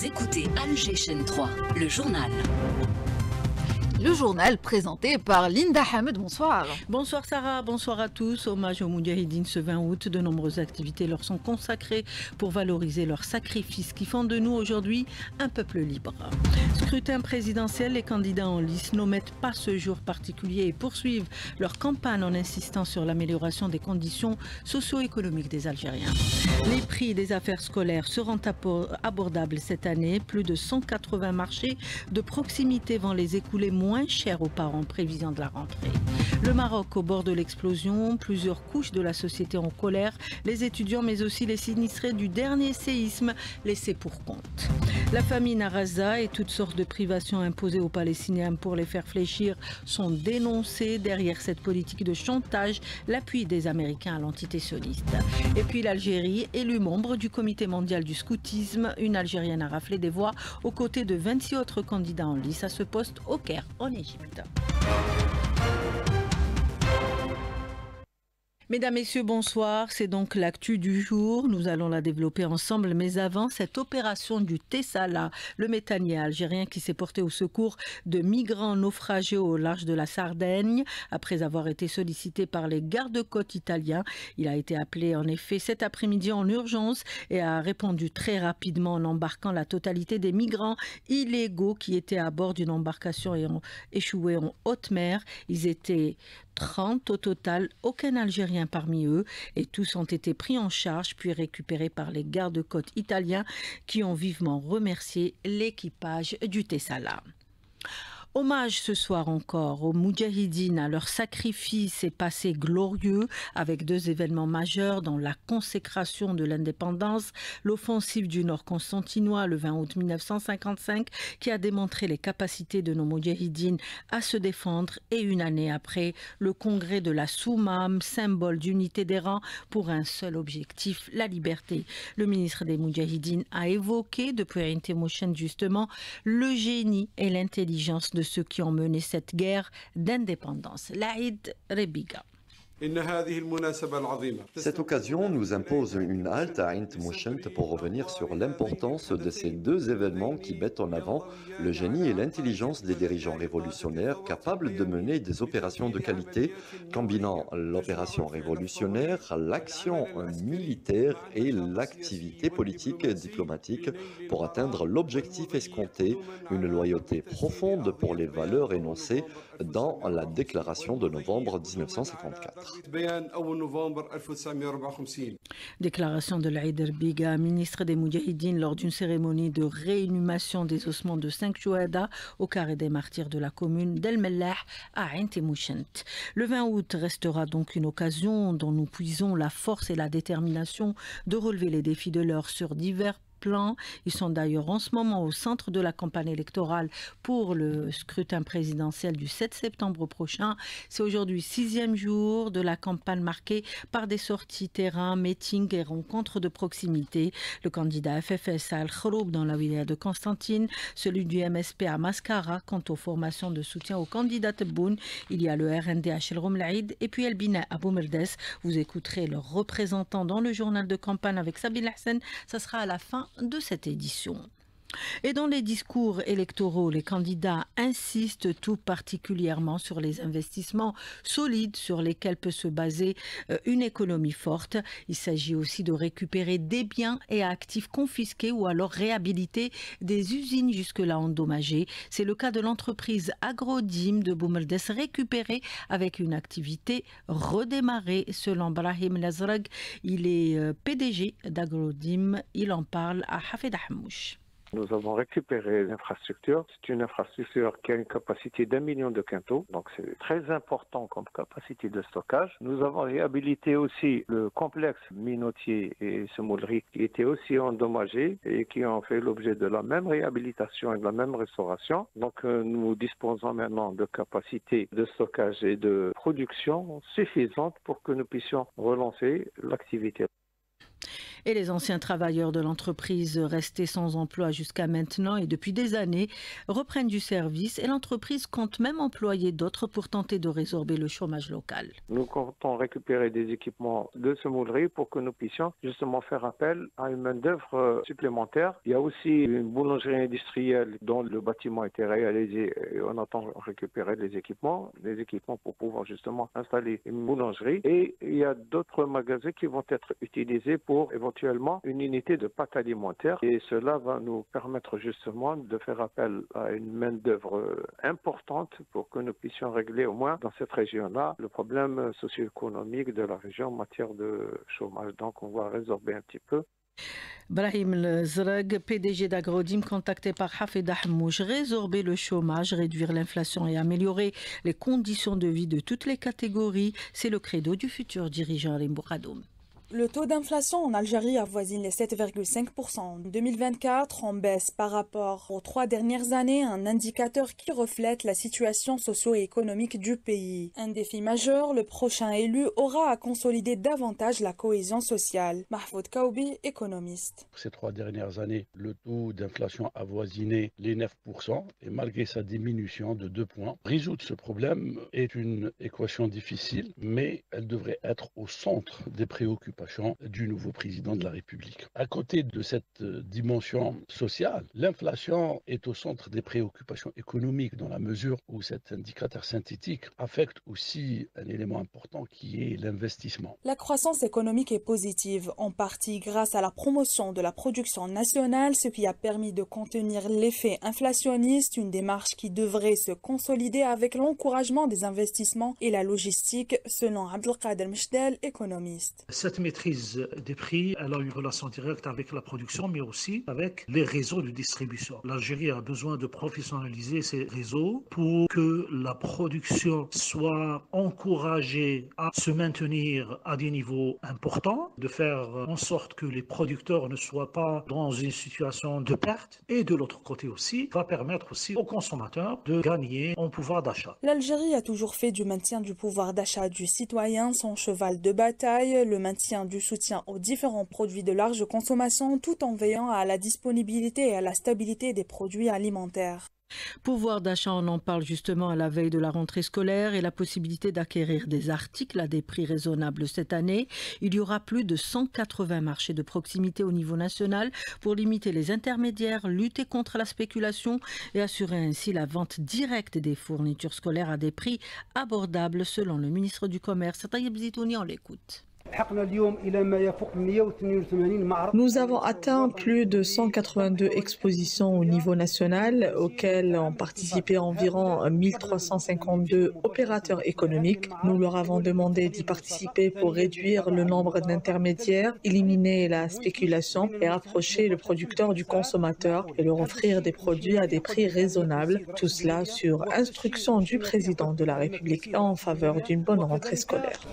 Vous écoutez Alger Chaîne 3, le journal. Le journal présenté par Linda Hamed. Bonsoir. Bonsoir Sarah, bonsoir à tous. Hommage aux Moudjahidines ce 20 août. De nombreuses activités leur sont consacrées pour valoriser leurs sacrifices qui font de nous aujourd'hui un peuple libre. Scrutin présidentiel, les candidats en lice n'omettent pas ce jour particulier et poursuivent leur campagne en insistant sur l'amélioration des conditions socio-économiques des Algériens. Les prix des affaires scolaires seront abordables cette année. Plus de 180 marchés de proximité vont les écouler moins cher aux parents en prévision de la rentrée. Le Maroc au bord de l'explosion, plusieurs couches de la société en colère, les étudiants mais aussi les sinistrés du dernier séisme laissés pour compte. La famine à Gaza et toutes sortes de privations imposées aux Palestiniens pour les faire fléchir sont dénoncées. Derrière cette politique de chantage, l'appui des Américains à l'entité sioniste. Et puis l'Algérie, élue membre du comité mondial du scoutisme, une Algérienne a raflé des voix aux côtés de 26 autres candidats en lice à ce poste au Caire, en Égypte. Mesdames, Messieurs, bonsoir. C'est donc l'actu du jour. Nous allons la développer ensemble. Mais avant, cette opération du Tessala, le méthanier algérien qui s'est porté au secours de migrants naufragés au large de la Sardaigne. Après avoir été sollicité par les gardes-côtes italiens, il a été appelé en effet cet après-midi en urgence et a répondu très rapidement en embarquant la totalité des migrants illégaux qui étaient à bord d'une embarcation ayant échoué en haute mer. Ils étaient 30 au total, aucun Algérien parmi eux, et tous ont été pris en charge puis récupérés par les gardes-côtes italiens qui ont vivement remercié l'équipage du Tessala. Hommage ce soir encore aux Moudjahidines, à leur sacrifice et passé glorieux avec deux événements majeurs dont la consécration de l'indépendance, l'offensive du Nord constantinois le 20 août 1955 qui a démontré les capacités de nos Moudjahidines à se défendre et une année après, le congrès de la Soumam, symbole d'unité des rangs pour un seul objectif, la liberté. Le ministre des Moudjahidines a évoqué depuis Intemouchen justement le génie et l'intelligence de ceux qui ont mené cette guerre d'indépendance. Laïd Rebiga. Cette occasion nous impose une halte à Ain Mouchent pour revenir sur l'importance de ces deux événements qui mettent en avant le génie et l'intelligence des dirigeants révolutionnaires capables de mener des opérations de qualité, combinant l'opération révolutionnaire, l'action militaire et l'activité politique et diplomatique pour atteindre l'objectif escompté, une loyauté profonde pour les valeurs énoncées dans la déclaration de novembre 1954. Déclaration de Laïd Rebiga, ministre des Moudjahidines, lors d'une cérémonie de réinhumation des ossements de 5 chouhada au carré des martyrs de la commune d'El Mellah à Ain Temouchent. Le 20 août restera donc une occasion dont nous puisons la force et la détermination de relever les défis de l'heure sur divers plans. Ils sont d'ailleurs en ce moment au centre de la campagne électorale pour le scrutin présidentiel du 7 septembre prochain. C'est aujourd'hui 6e jour de la campagne marquée par des sorties terrain, meetings et rencontres de proximité. Le candidat FFS à Al-Khoroub dans la wilaya de Constantine, celui du MSP à Mascara. Quant aux formations de soutien au candidat Tebboune, il y a le RNDH El Romlaïd et puis El Bina Abou Merdes. Vous écouterez leurs représentants dans le journal de campagne avec Sabil Hassan. Ça sera à la fin de cette édition. Et dans les discours électoraux, les candidats insistent tout particulièrement sur les investissements solides sur lesquels peut se baser une économie forte. Il s'agit aussi de récupérer des biens et actifs confisqués ou alors réhabiliter des usines jusque-là endommagées. C'est le cas de l'entreprise Agrodim de Boumeldes récupérée avec une activité redémarrée selon Brahim Lazrag. Il est PDG d'Agrodim. Il en parle à Hafed Ahmouch. Nous avons récupéré l'infrastructure. C'est une infrastructure qui a une capacité d'1 million de quintaux. Donc c'est très important comme capacité de stockage. Nous avons réhabilité aussi le complexe minotier et semoulerie qui étaient aussi endommagés et qui ont fait l'objet de la même réhabilitation et de la même restauration. Donc nous disposons maintenant de capacités de stockage et de production suffisantes pour que nous puissions relancer l'activité. Et les anciens travailleurs de l'entreprise restés sans emploi jusqu'à maintenant et depuis des années reprennent du service et l'entreprise compte même employer d'autres pour tenter de résorber le chômage local. Nous comptons récupérer des équipements de semoulerie pour que nous puissions justement faire appel à une main-d'œuvre supplémentaire. Il y a aussi une boulangerie industrielle dont le bâtiment a été réalisé et on entend récupérer les équipements pour pouvoir justement installer une boulangerie. Et il y a d'autres magasins qui vont être utilisés pour éventuellement une unité de pâte alimentaire. Et cela va nous permettre justement de faire appel à une main-d'œuvre importante pour que nous puissions régler au moins dans cette région-là le problème socio-économique de la région en matière de chômage. Donc on va résorber un petit peu. Brahim Zrag, PDG d'Agrodim, contacté par Hafeda Hamouch, résorber le chômage, réduire l'inflation et améliorer les conditions de vie de toutes les catégories, c'est le credo du futur dirigeant Rimbouradoum. Le taux d'inflation en Algérie avoisine les 7,5% en 2024, en baisse par rapport aux 3 dernières années, un indicateur qui reflète la situation socio-économique du pays. Un défi majeur, le prochain élu aura à consolider davantage la cohésion sociale. Mahfoud Kaoubi, économiste. Ces 3 dernières années, le taux d'inflation avoisinait les 9% et malgré sa diminution de 2 points, résoudre ce problème est une équation difficile, mais elle devrait être au centre des préoccupations du nouveau président de la République. À côté de cette dimension sociale, l'inflation est au centre des préoccupations économiques dans la mesure où cet indicateur synthétique affecte aussi un élément important qui est l'investissement. La croissance économique est positive, en partie grâce à la promotion de la production nationale, ce qui a permis de contenir l'effet inflationniste, une démarche qui devrait se consolider avec l'encouragement des investissements et la logistique, selon Abdelkader Mchdel, économiste. Cette maîtrise des prix, elle a une relation directe avec la production, mais aussi avec les réseaux de distribution. L'Algérie a besoin de professionnaliser ces réseaux pour que la production soit encouragée à se maintenir à des niveaux importants, de faire en sorte que les producteurs ne soient pas dans une situation de perte. Et de l'autre côté aussi, va permettre aussi aux consommateurs de gagner en pouvoir d'achat. L'Algérie a toujours fait du maintien du pouvoir d'achat du citoyen son cheval de bataille, le maintien du soutien aux différents produits de large consommation tout en veillant à la disponibilité et à la stabilité des produits alimentaires. Pouvoir d'achat, on en parle justement à la veille de la rentrée scolaire et la possibilité d'acquérir des articles à des prix raisonnables cette année. Il y aura plus de 180 marchés de proximité au niveau national pour limiter les intermédiaires, lutter contre la spéculation et assurer ainsi la vente directe des fournitures scolaires à des prix abordables selon le ministre du Commerce. Taïeb Zitouni, on l'écoute. Nous avons atteint plus de 182 expositions au niveau national, auxquelles ont participé environ 1352 opérateurs économiques. Nous leur avons demandé d'y participer pour réduire le nombre d'intermédiaires, éliminer la spéculation et rapprocher le producteur du consommateur et leur offrir des produits à des prix raisonnables. Tout cela sur instruction du président de la République et en faveur d'une bonne rentrée scolaire.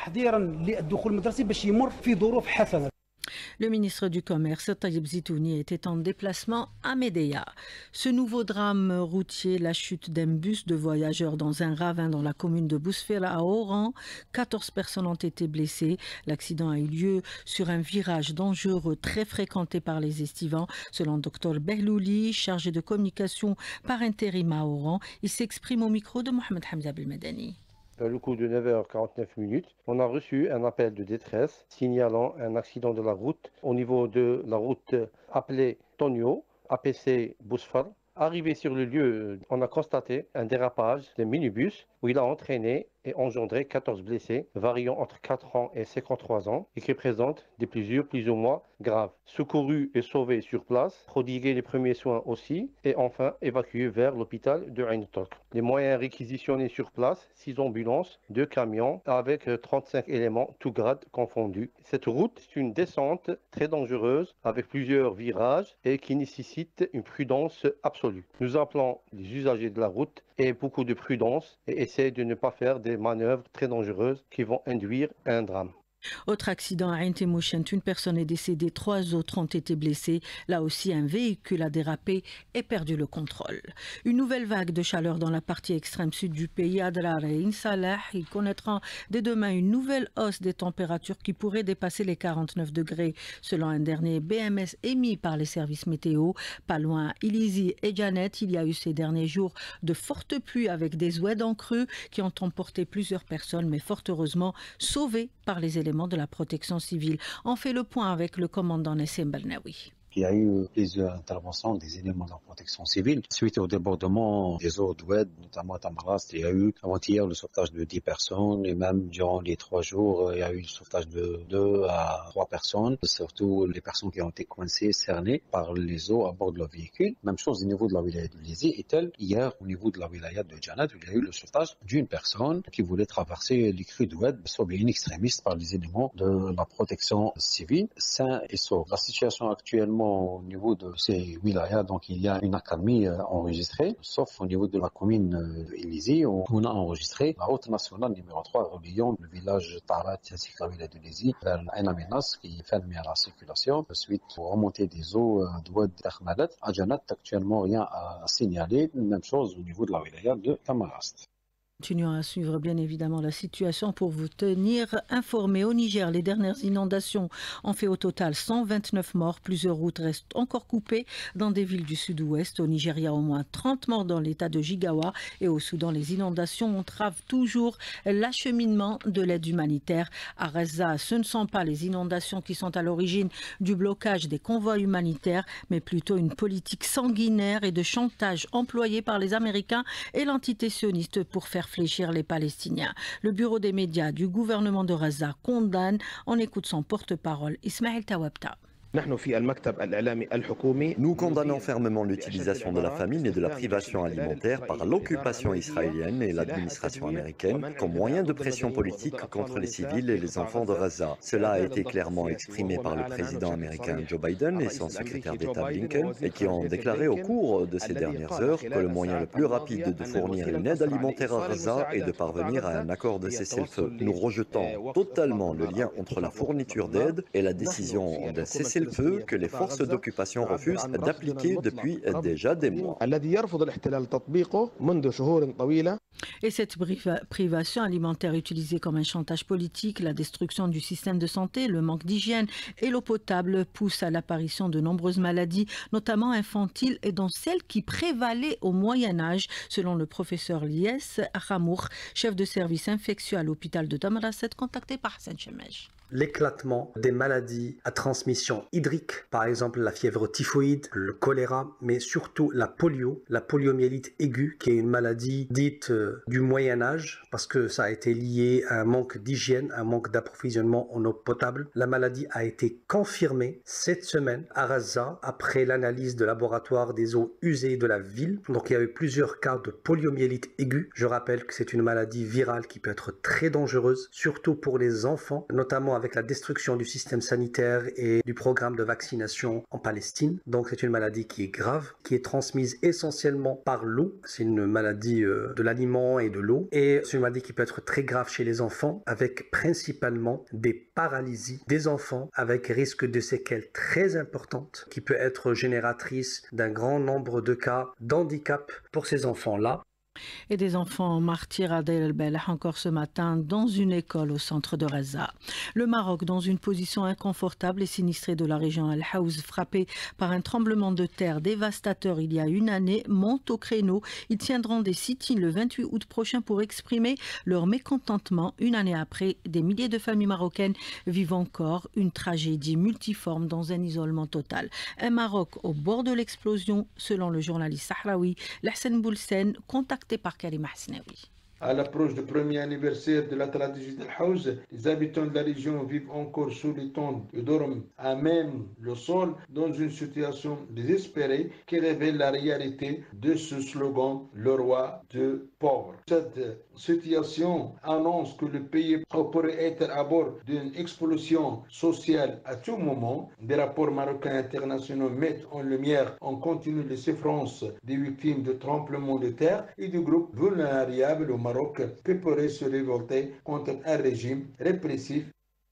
Le ministre du Commerce, Taïeb Zitouni, était en déplacement à Médéa. Ce nouveau drame routier, la chute d'un bus de voyageurs dans un ravin dans la commune de Bousfela à Oran. 14 personnes ont été blessées. L'accident a eu lieu sur un virage dangereux très fréquenté par les estivants. Selon Dr Behlouli, chargé de communication par intérim à Oran, il s'exprime au micro de Mohamed Hamza Belmedani. Le coup de 9h49, on a reçu un appel de détresse signalant un accident de la route au niveau de la route appelée Tonio, APC Bousfar. Arrivé sur le lieu, on a constaté un dérapage de minibus où il a entraîné et engendré 14 blessés, variant entre 4 ans et 53 ans, et qui présentent des blessures plus ou moins graves. Secourus et sauvés sur place, prodigués les premiers soins aussi, et enfin évacués vers l'hôpital de Ain Tok. Les moyens réquisitionnés sur place, 6 ambulances, 2 camions, avec 35 éléments, tous grades confondus. Cette route est une descente très dangereuse, avec plusieurs virages, et qui nécessite une prudence absolue. Nous appelons les usagers de la route et beaucoup de prudence, et essayer de ne pas faire des manœuvres très dangereuses qui vont induire un drame. Autre accident à Ain Temouchent, une personne est décédée, 3 autres ont été blessés. Là aussi, un véhicule a dérapé et perdu le contrôle. Une nouvelle vague de chaleur dans la partie extrême sud du pays, Adrar et Insalah. Il connaîtra dès demain une nouvelle hausse des températures qui pourrait dépasser les 49 degrés. Selon un dernier BMS émis par les services météo, pas loin Ilizi et Janet, il y a eu ces derniers jours de fortes pluies avec des oueds en creux qui ont emporté plusieurs personnes, mais fort heureusement sauvées par les éléments de la protection civile. On fait le point avec le commandant Nessim Belnaoui. Il y a eu plusieurs interventions des éléments de la protection civile. Suite au débordement des eaux d'Oued, notamment à Tamarast, il y a eu avant-hier le sauvetage de 10 personnes et même durant les 3 jours, il y a eu le sauvetage de 2 à 3 personnes, surtout les personnes qui ont été coincées, cernées par les eaux à bord de leur véhicule. Même chose au niveau de la wilaya de Lizi et tel, hier au niveau de la wilaya de Janat, il y a eu le sauvetage d'une personne qui voulait traverser les crues d'Oued, sauvée in extremis par les éléments de la protection civile, sains et saufs. La situation actuellement au niveau de ces wilayas, donc il y a une accalmie enregistrée, sauf au niveau de la commune de Ilizi, où on a enregistré la route nationale numéro 3 reliant le village Tarat ainsi que la wilaya de Ilizi vers Ainamenas qui est fermée à la circulation suite aux remontées des eaux d'Oued d'Akhmadat. À Janat, actuellement rien à signaler, même chose au niveau de la wilaya de Tamarast. Continuons à suivre bien évidemment la situation pour vous tenir informés. Au Niger, les dernières inondations ont fait au total 129 morts. Plusieurs routes restent encore coupées dans des villes du sud-ouest. Au Nigeria, au moins 30 morts dans l'état de Jigawa. Et au Soudan, les inondations entravent toujours l'acheminement de l'aide humanitaire. À Reza, ce ne sont pas les inondations qui sont à l'origine du blocage des convois humanitaires, mais plutôt une politique sanguinaire et de chantage employée par les Américains et l'entité sioniste pour faire fléchir les Palestiniens. Le bureau des médias du gouvernement de Gaza condamne. On écoute son porte-parole, Ismaël Tawabta. Nous condamnons fermement l'utilisation de la famine et de la privation alimentaire par l'occupation israélienne et l'administration américaine comme moyen de pression politique contre les civils et les enfants de Gaza. Cela a été clairement exprimé par le président américain Joe Biden et son secrétaire d'État Blinken, et qui ont déclaré au cours de ces dernières heures que le moyen le plus rapide de fournir une aide alimentaire à Gaza est de parvenir à un accord de cessez-le-feu. Nous rejetons totalement le lien entre la fourniture d'aide et la décision d'un cessez-le-feu que les forces d'occupation refusent d'appliquer depuis déjà des mois. Et cette privation alimentaire utilisée comme un chantage politique, la destruction du système de santé, le manque d'hygiène et l'eau potable poussent à l'apparition de nombreuses maladies, notamment infantiles et dont celles qui prévalaient au Moyen-Âge, selon le professeur Lies Hamour, chef de service infectieux à l'hôpital de Tamarasset, contacté par Hassan Chemej. L'éclatement des maladies à transmission hydrique, par exemple la fièvre typhoïde, le choléra, mais surtout la poliomyélite aiguë, qui est une maladie dite du Moyen-Âge, parce que ça a été lié à un manque d'hygiène, un manque d'approvisionnement en eau potable. La maladie a été confirmée cette semaine à Gaza, après l'analyse de laboratoire des eaux usées de la ville. Donc il y a eu plusieurs cas de poliomyélite aiguë. Je rappelle que c'est une maladie virale qui peut être très dangereuse, surtout pour les enfants, notamment avec la destruction du système sanitaire et du programme de vaccination en Palestine. Donc c'est une maladie qui est grave, qui est transmise essentiellement par l'eau. C'est une maladie de l'aliment et de l'eau. Et c'est une maladie qui peut être très grave chez les enfants, avec principalement des paralysies des enfants, avec risque de séquelles très importantes, qui peut être génératrice d'un grand nombre de cas d'handicap pour ces enfants-là. Et des enfants martyrs à Deir el-Belah encore ce matin dans une école au centre de Gaza. Le Maroc, dans une position inconfortable et sinistrée de la région Al-Haouz, frappée par un tremblement de terre dévastateur il y a une année, monte au créneau. Ils tiendront des sit-ins le 28 août prochain pour exprimer leur mécontentement. Une année après, des milliers de familles marocaines vivent encore une tragédie multiforme dans un isolement total. Un Maroc au bord de l'explosion, selon le journaliste sahraoui Hassan Boulsen, contacté par Karim Hasnaoui. À l'approche du premier anniversaire de la tragédie d'Al-Haouz, les habitants de la région vivent encore sous les tentes et dorment à même le sol dans une situation désespérée qui révèle la réalité de ce slogan « Le roi de pauvres ». Cette situation annonce que le pays pourrait être à bord d'une explosion sociale à tout moment. Des rapports marocains internationaux mettent en lumière en continu les souffrances des victimes de tremblements de terre et de groupes vulnérables au Maroc qui pourraient se révolter contre un régime répressif.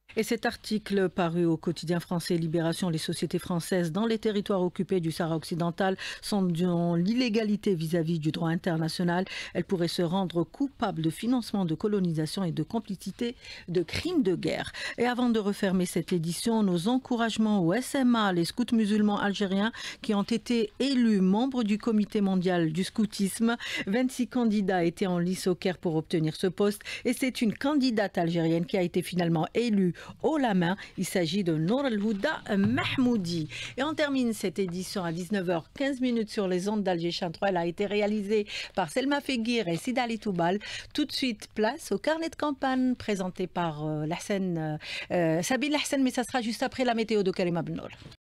Et cet article paru au quotidien français Libération, les sociétés françaises dans les territoires occupés du Sahara occidental sont dans l'illégalité vis-à-vis du droit international. Elles pourraient se rendre coupables de financement de colonisation et de complicité de crimes de guerre. Et avant de refermer cette édition, nos encouragements au SMA, les scouts musulmans algériens qui ont été élus membres du comité mondial du scoutisme. 26 candidats étaient en lice au Caire pour obtenir ce poste et c'est une candidate algérienne qui a été finalement élue haut la main. Il s'agit de Nour El-Houda Mahmoudi. Et on termine cette édition à 19h15 sur les ondes d'Alger 3. Elle a été réalisée par Selma Feguir et Sidali Toubal. Tout de suite, place au carnet de campagne présenté par Sabil Lahsen, mais ça sera juste après la météo de Karima Benour.